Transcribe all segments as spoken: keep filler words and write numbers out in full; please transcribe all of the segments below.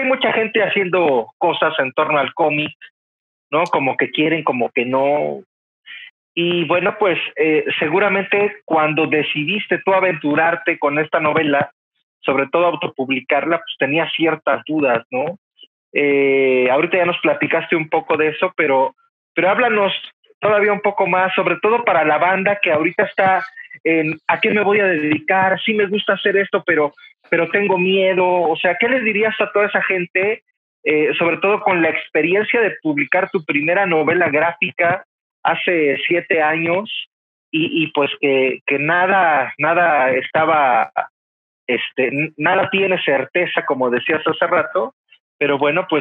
mucha gente haciendo cosas en torno al cómic, ¿no? Como que quieren, como que no. Y bueno, pues eh, seguramente cuando decidiste tú aventurarte con esta novela, sobre todo autopublicarla, pues tenías ciertas dudas, ¿no? Eh, ahorita ya nos platicaste un poco de eso, pero, pero háblanos todavía un poco más, sobre todo para la banda que ahorita está en ¿a qué me voy a dedicar? Sí me gusta hacer esto, pero, pero tengo miedo. O sea, ¿qué les dirías a toda esa gente, eh, sobre todo con la experiencia de publicar tu primera novela gráfica hace siete años y, y pues que, que nada, nada estaba, este, nada tiene certeza, como decías hace rato? Pero bueno, pues,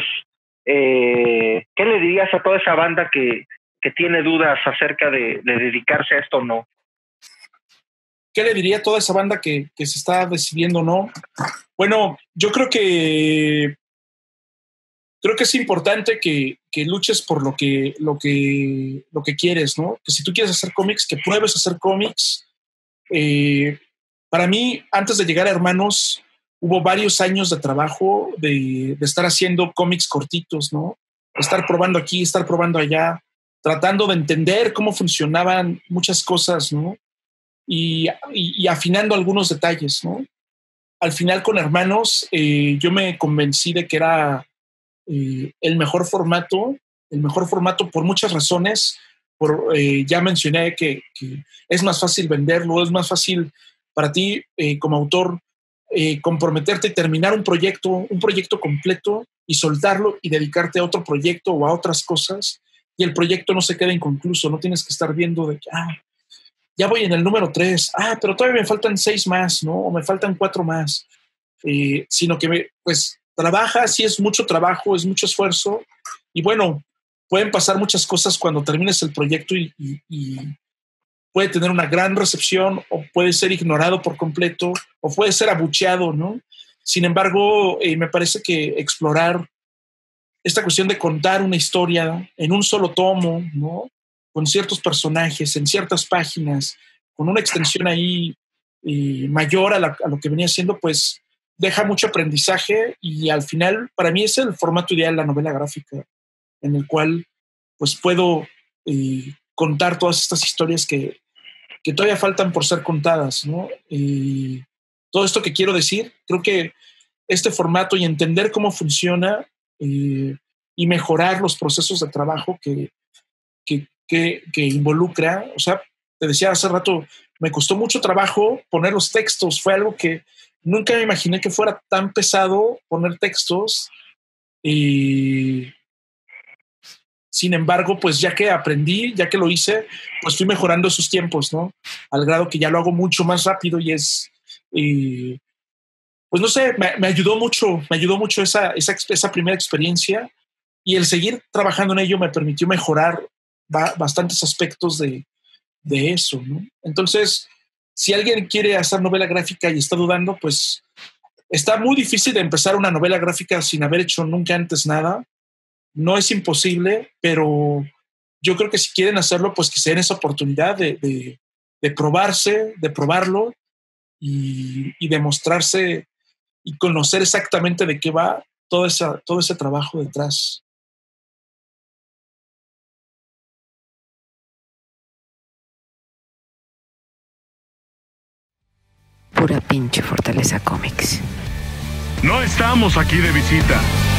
eh, ¿qué le dirías a toda esa banda que, que tiene dudas acerca de, de dedicarse a esto o no? ¿Qué le diría a toda esa banda que, que se está decidiendo o no? Bueno, yo creo que creo que es importante que, que luches por lo que, lo, que, lo que quieres, ¿no? Que si tú quieres hacer cómics, que pruebes a hacer cómics. Eh, para mí, antes de llegar a Hermanos, hubo varios años de trabajo de, de estar haciendo cómics cortitos, ¿no? Estar probando aquí, estar probando allá, tratando de entender cómo funcionaban muchas cosas, ¿no? Y, y, y afinando algunos detalles, ¿no? Al final, con Hermanos, eh, yo me convencí de que era eh, el mejor formato, el mejor formato por muchas razones. Por, eh, ya mencioné que, que es más fácil venderlo, es más fácil para ti eh, como autor eh, comprometerte y terminar un proyecto, un proyecto completo y soltarlo y dedicarte a otro proyecto o a otras cosas, y el proyecto no se queda inconcluso, no tienes que estar viendo de que, ah, ya voy en el número tres, ah, pero todavía me faltan seis más, ¿no? O me faltan cuatro más, eh, sino que me, pues trabaja, sí es mucho trabajo, es mucho esfuerzo, y bueno, pueden pasar muchas cosas cuando termines el proyecto y, y, y puede tener una gran recepción o puede ser ignorado por completo o puede ser abucheado, ¿no? Sin embargo, eh, me parece que explorar esta cuestión de contar una historia en un solo tomo, ¿no? Con ciertos personajes, en ciertas páginas, con una extensión ahí eh, mayor a, la, a lo que venía siendo, pues deja mucho aprendizaje, y al final para mí es el formato ideal, la novela gráfica, en el cual pues puedo eh, contar todas estas historias que, que todavía faltan por ser contadas, ¿no? Y todo esto que quiero decir, creo que este formato y entender cómo funciona eh, y mejorar los procesos de trabajo que, que, que, que involucra, o sea, te decía hace rato, me costó mucho trabajo poner los textos, fue algo que nunca me imaginé que fuera tan pesado poner textos, y sin embargo, pues ya que aprendí, ya que lo hice, pues fui mejorando esos tiempos, ¿no? Al grado que ya lo hago mucho más rápido y es, y, pues no sé, me, me ayudó mucho, me ayudó mucho esa, esa, esa primera experiencia, y el seguir trabajando en ello me permitió mejorar ba- bastantes aspectos de, de eso, ¿no? Entonces, si alguien quiere hacer novela gráfica y está dudando, pues está muy difícil de empezar una novela gráfica sin haber hecho nunca antes nada. No es imposible, pero yo creo que si quieren hacerlo, pues que se den esa oportunidad de, de, de probarse, de probarlo y, y demostrarse y conocer exactamente de qué va todo, esa, todo ese trabajo detrás. Pura pinche Fortaleza Comics. No estamos aquí de visita.